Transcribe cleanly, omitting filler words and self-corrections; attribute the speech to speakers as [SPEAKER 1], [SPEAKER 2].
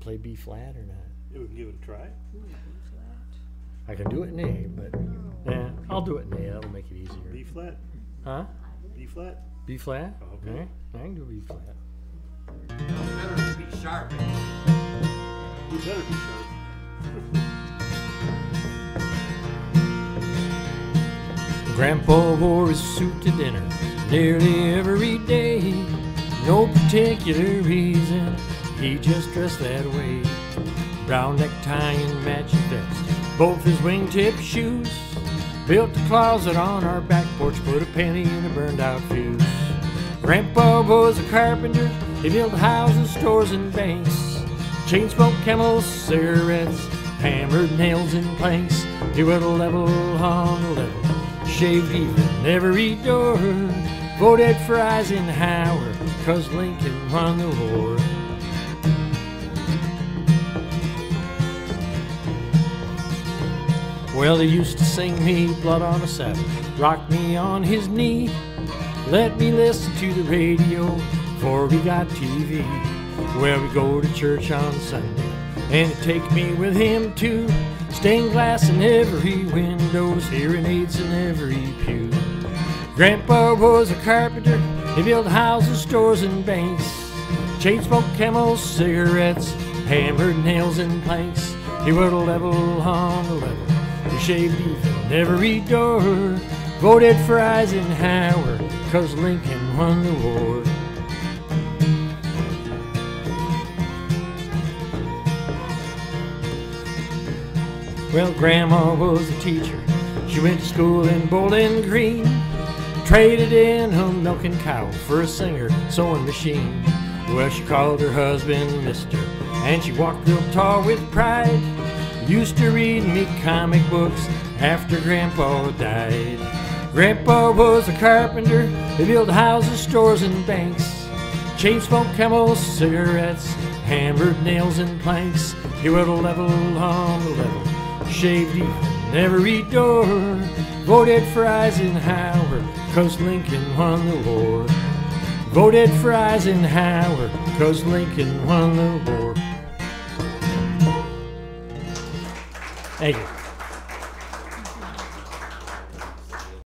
[SPEAKER 1] play B flat or not?
[SPEAKER 2] Yeah, we can give it a try.
[SPEAKER 1] I can do it in A, but yeah, I'll do it in A. That'll make it easier.
[SPEAKER 2] B flat.
[SPEAKER 1] Huh?
[SPEAKER 2] B flat.
[SPEAKER 1] B flat?
[SPEAKER 2] Oh, okay.
[SPEAKER 1] Okay. I can do B flat.
[SPEAKER 3] Better to be sharp.
[SPEAKER 2] You better be sharp.
[SPEAKER 1] Grandpa wore his suit to dinner nearly every day. No particular reason, he just dressed that way. Brown necktie and matching vest, both his wingtip shoes. Built a closet on our back porch, put a penny in a burned out fuse. Grandpa was a carpenter, he built houses, stores, and banks. Chain smoked camels, cigarettes, hammered nails in place. He would level on the level, shaved even every door. Voted for Eisenhower, 'cause Lincoln won the war. Well, he used to sing me blood on a Sabbath, rock me on his knee, let me listen to the radio before we got TV. Well, we go to church on Sunday, and he'd take me with him too. Stained glass in every windows, hearing aids in every pew. Grandpa was a carpenter, he built houses, stores, and banks. Chain smoked camels, cigarettes, hammered nails and planks. He would level on the level, he shaved even every door. Voted for Eisenhower, 'cause Lincoln won the war. Well, Grandma was a teacher, she went to school in Bowling Green. Traded in a milking cow for a singer sewing machine. Well, she called her husband Mister, and she walked real tall with pride. Used to read me comic books after Grandpa died. Grandpa was a carpenter, he built houses, stores, and banks. Chain smoked camels, cigarettes, hammered nails and planks. He would level on the level, shaved even every door. Voted for Eisenhower, 'cause Lincoln won the war. Voted for Eisenhower, 'cause Lincoln won the war. Thank you.